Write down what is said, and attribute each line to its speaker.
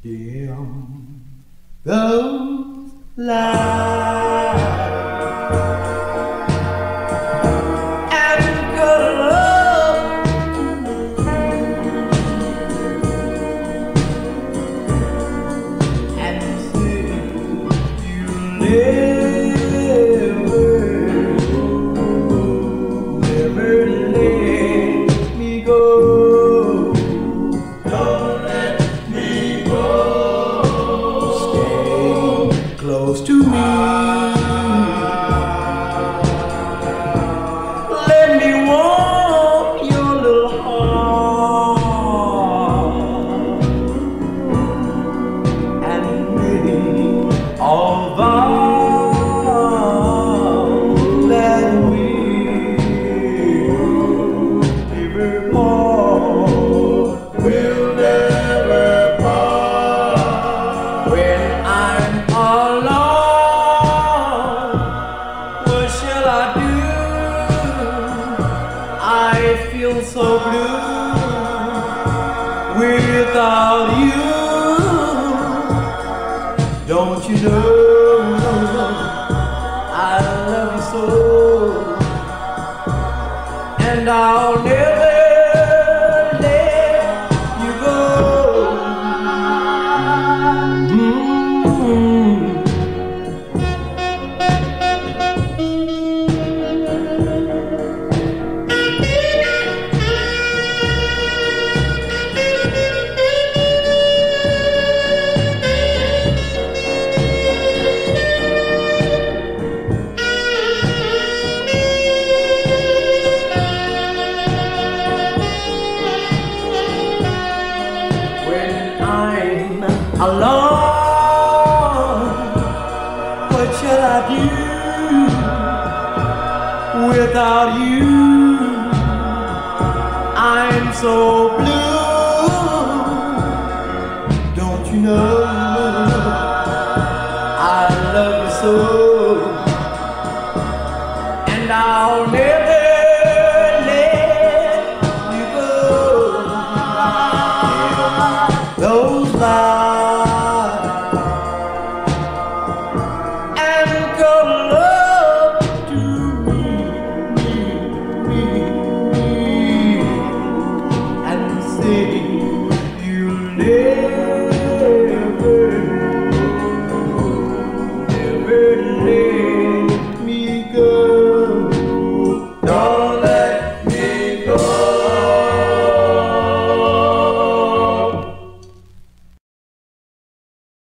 Speaker 1: Dim those lights and cuddle up and say you'll never let me go. Don't let me go. Stay close to me. Let me warm your little heart and make all vow that we'll never part. We'll never part. When I'm alone, what shall I do? I feel so blue without you. Don't you know I love you so, and I'll never let you go. Alone, what shall I do without you? I'm so blue. Don't you know I love you so, and I'll never let you go. Those lies